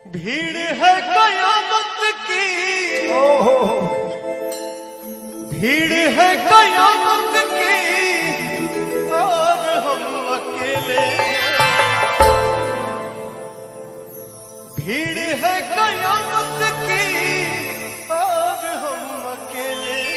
भीड़ है कयामत की, भीड़ है कयामत की, और हम अकेले। भीड़ है कयामत की और हम अकेले।